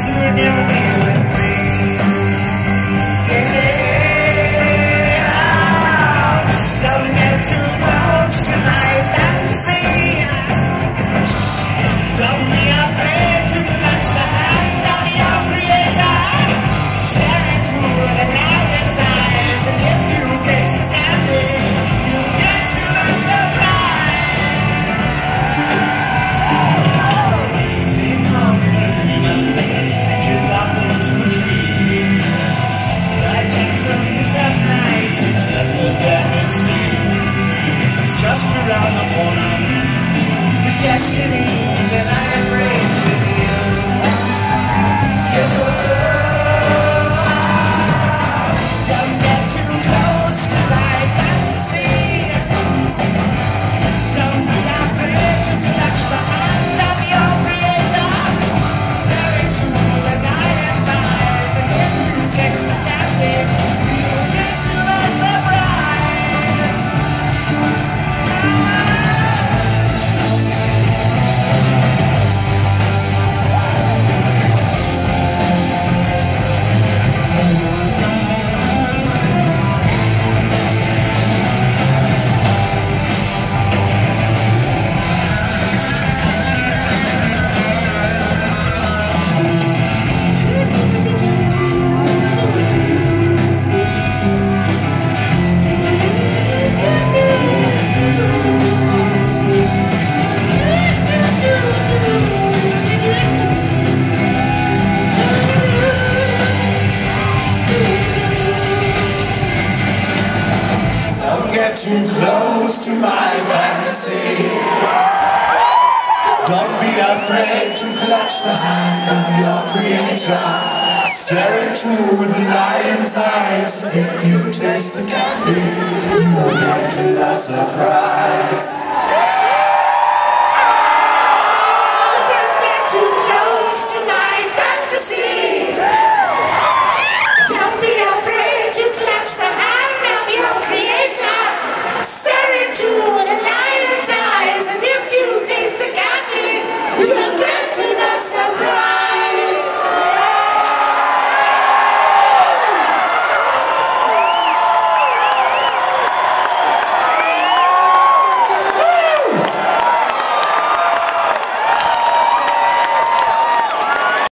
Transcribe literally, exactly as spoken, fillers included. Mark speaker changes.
Speaker 1: soon you'll be with me. Yeah, don't get too close to my fantasy. Don't be afraid to clutch the hand of your creator. Stare into the lion's eyes, and if you taste the candy, you get to a surprise. Stay confident, drift off into dreams. The gentleness of night is better than it seems. It's just around the corner, the destiny that I embrace with you. Don't get too close to my fantasy. Don't be afraid to clutch the hand of your creator. Stare into the lion's eyes, and if you taste the candy, you'll get to a surprise. Don't get too close to my fantasy. Don't be afraid to clutch the hand of your creator. Stare into the lion's eyes, and if you taste the candy, you will get to the surprise.